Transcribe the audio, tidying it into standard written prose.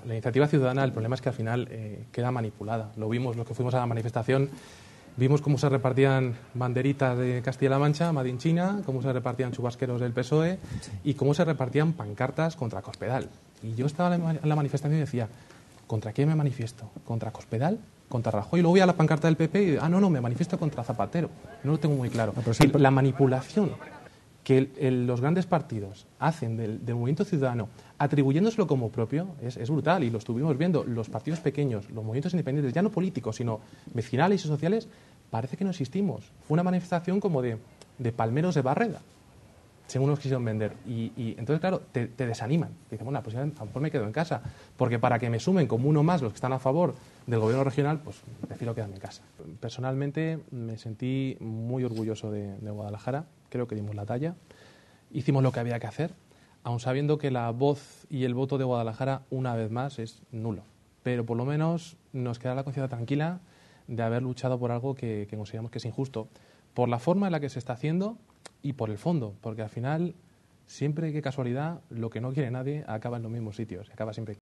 La iniciativa ciudadana, el problema es que al final queda manipulada. Lo vimos, los que fuimos a la manifestación, vimos cómo se repartían banderitas de Castilla-La Mancha, Made in China, cómo se repartían chubasqueros del PSOE y cómo se repartían pancartas contra Cospedal. Y yo estaba en la manifestación y decía, ¿contra quién me manifiesto? ¿Contra Cospedal? ¿Contra Rajoy? Y luego voy a la pancarta del PP y no, me manifiesto contra Zapatero. No lo tengo muy claro. La manipulación que los grandes partidos hacen del movimiento ciudadano, atribuyéndoselo como propio, es brutal. Y lo estuvimos viendo. Los partidos pequeños, los movimientos independientes, ya no políticos, sino vecinales y sociales, parece que no existimos. Fue una manifestación como de palmeros de Barreda, según nos quisieron vender. Y entonces, claro, te desaniman. Dicen, bueno, pues ya a lo mejor me quedo en casa. Porque para que me sumen como uno más los que están a favor del gobierno regional, pues prefiero quedarme en casa. Personalmente me sentí muy orgulloso de Guadalajara. Creo que dimos la talla. Hicimos lo que había que hacer, aun sabiendo que la voz y el voto de Guadalajara, una vez más, es nulo. Pero por lo menos nos queda la conciencia tranquila de haber luchado por algo que consideramos que es injusto. Por la forma en la que se está haciendo y por el fondo, porque al final, siempre, qué casualidad, lo que no quiere nadie acaba en los mismos sitios, acaba siempre